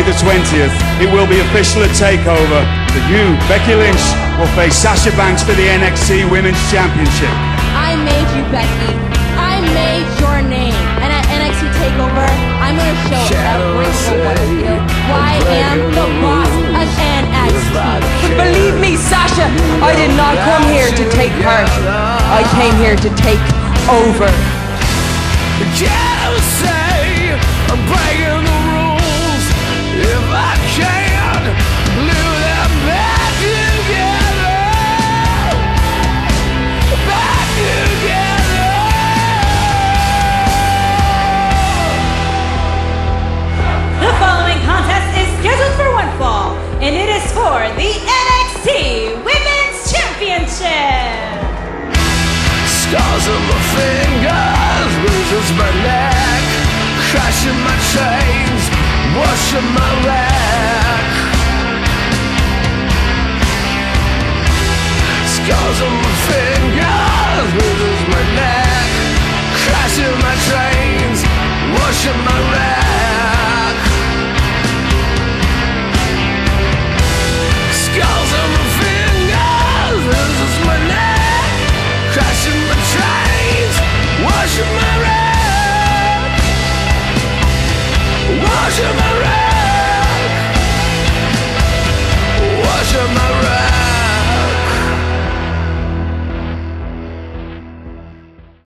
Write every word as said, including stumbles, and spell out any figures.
the twentieth, it will be official at TakeOver that you, Becky Lynch, will face Sasha Banks for the N X T Women's Championship. I made you, Becky. I made your name. And at N X T TakeOver, I'm going to show every single one of you why I am the boss of N X T. Believe me, Sasha, I did not come here to take part. I came here to take over. Can't say I'm breaking the rules if I can't glue them back together, back together. The following contest is scheduled for one fall, and it is for the N X T Women's Championship. Scars on my fingers, bruises my neck, crashing my chains, washing my rags.